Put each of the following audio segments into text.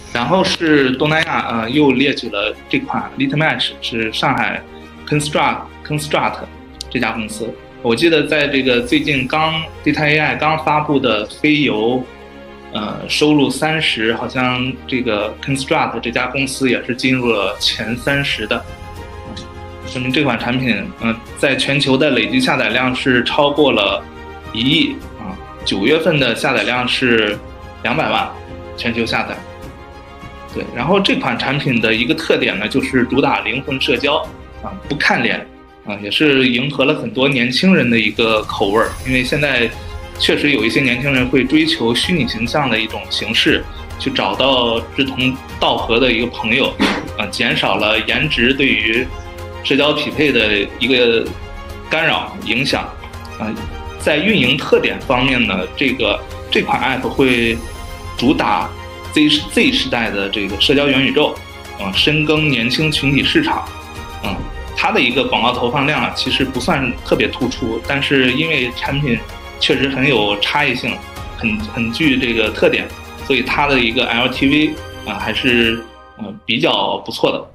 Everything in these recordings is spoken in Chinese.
然后是东南亚，又列举了这款 Litmatch 是上海 Construct 这家公司。我记得在这个最近Data AI 刚发布的飞游，收入30，好像这个 Construct 这家公司也是进入了前30的，说明这款产品，在全球的累计下载量是超过了1亿啊，9月份的下载量是200万全球下载。对，然后这款产品的一个特点呢，就是主打灵魂社交啊，不看脸啊，也是迎合了很多年轻人的一个口味儿。因为现在确实有一些年轻人会追求虚拟形象的一种形式，去找到志同道合的一个朋友，减少了颜值对于社交匹配的一个干扰影响啊。在运营特点方面呢，这款 app 会主打Z 时代的这个社交元宇宙，深耕年轻群体市场，它的一个广告投放量其实不算特别突出，但是因为产品确实很有差异性，很具这个特点，所以它的一个 LTV 还是比较不错的。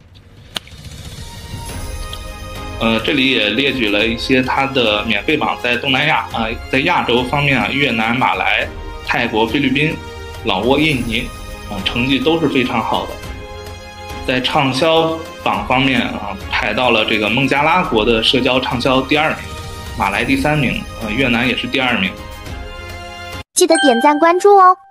这里也列举了一些它的免费榜，在东南亚在亚洲方面越南、马来、泰国、菲律宾、老挝、印尼成绩都是非常好的。在畅销榜方面排到了这个孟加拉国的社交畅销第2名，马来第3名，越南也是第2名。 记得点赞关注哦。